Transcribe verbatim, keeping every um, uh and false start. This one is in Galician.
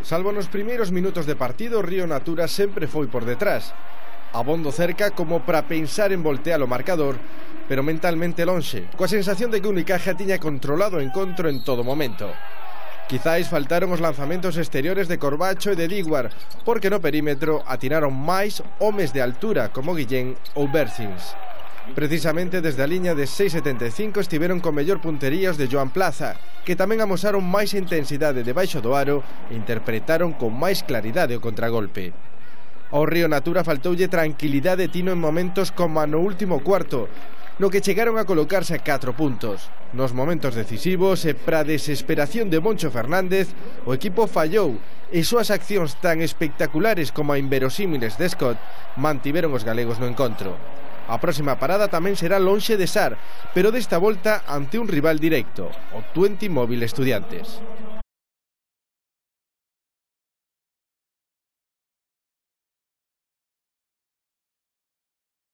Salvo nos primeiros minutos de partido, o Río Natura sempre foi por detrás, abondo cerca como para pensar en voltear o marcador, pero mentalmente lonxe, coa sensación de que o Unicaja tiña controlado o encontro en todo momento. Quizáis faltaron os lanzamentos exteriores de Corbacho e de Diguar, porque no perímetro atinaron máis homes de altura como Guillén ou Bercins. Precisamente desde a liña de seis setenta e cinco estiveron con mellor puntería os de Joan Plaza, que tamén amosaron máis intensidade debaixo do aro e interpretaron con máis claridade o contragolpe. Ao Río Natura faltoulle tranquilidade tino en momentos como no último cuarto, no que chegaron a colocarse a catro puntos. Nos momentos decisivos e pra desesperación de Moncho Fernández, o equipo fallou e súas accións tan espectaculares como a inverosímiles de Scott mantiveron os galegos no encontro. A próxima parada tamén será lonxe de Sar, pero desta volta ante un rival directo, o Twenty Móvil Estudiantes.